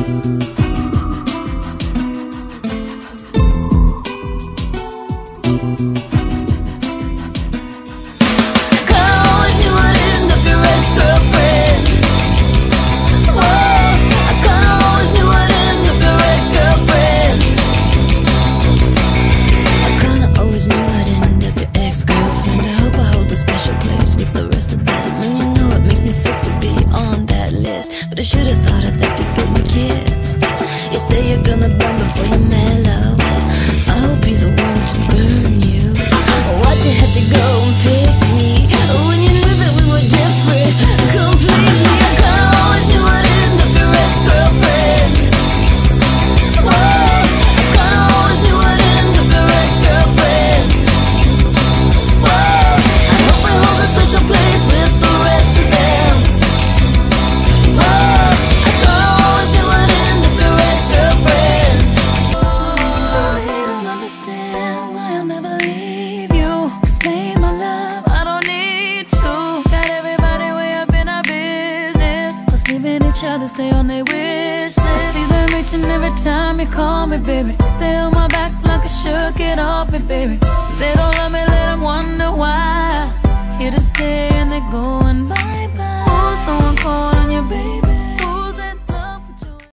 But I should've thought of that before we kissed. You say you're gonna burn before you mellow. I'll be the one to burn you. Why'd you have to go and pick me when you knew that we were different completely? I kinda always knew I'd end up your ex-girlfriend. Whoa, I kinda always knew I'd end up your ex-girlfriend. Whoa, I hope I hold a special place with the rest of them. Other stay on their wish list. See them reaching every time you call me, baby. They on my back like I should get off me, baby. They don't love me, let them wonder why. Here to stay and they go